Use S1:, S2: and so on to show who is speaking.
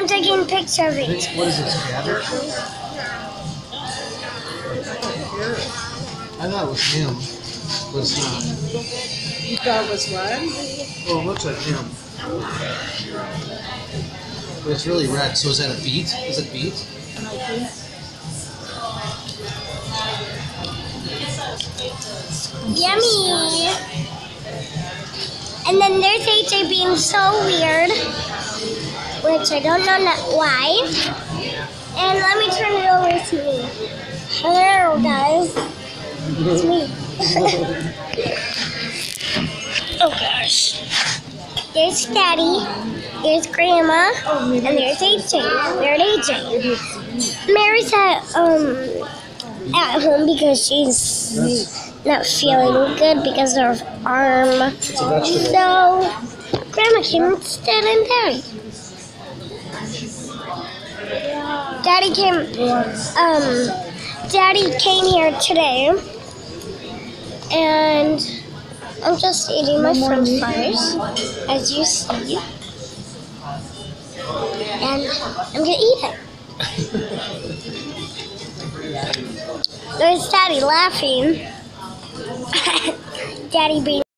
S1: I'm taking a picture of it.
S2: What is this, cabbage? I thought it was ham, but it's not.
S3: You thought it was what?
S2: Well, it looks like ham. But it's really red, so is that a beet? Is it beet?
S1: Yummy! And then there's AJ being so weird, which I don't know why. And let me turn it over to me. Hello, guys. It's me. Oh, gosh. There's Daddy, there's Grandma, and there's AJ. There's AJ. Mary's at home because she's not feeling good because of her arm.
S2: It's a vegetable.
S1: So, Grandma came instead and Daddy came here today, and I'm just eating my french fries, as you see, and I'm gonna eat it. There's Daddy laughing. Daddy being